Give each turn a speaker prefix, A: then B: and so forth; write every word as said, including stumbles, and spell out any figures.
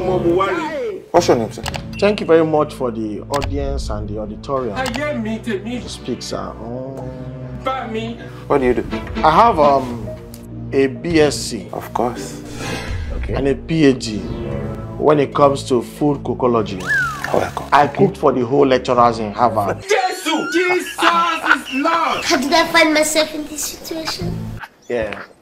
A: What's your name, sir?
B: Thank you very much for the audience and the auditorium.
C: I hear me to me.
B: Speak, sir. Oh.
C: Me.
A: What do you do?
B: I have um a B S c,
A: of course,
B: okay, and a P H D when it comes to food cookeology.
A: Welcome.
B: I cooked for the whole lecturers in Harvard.
C: Jesus! Jesus is Lord!
D: How did I find myself in this situation?
B: Yeah.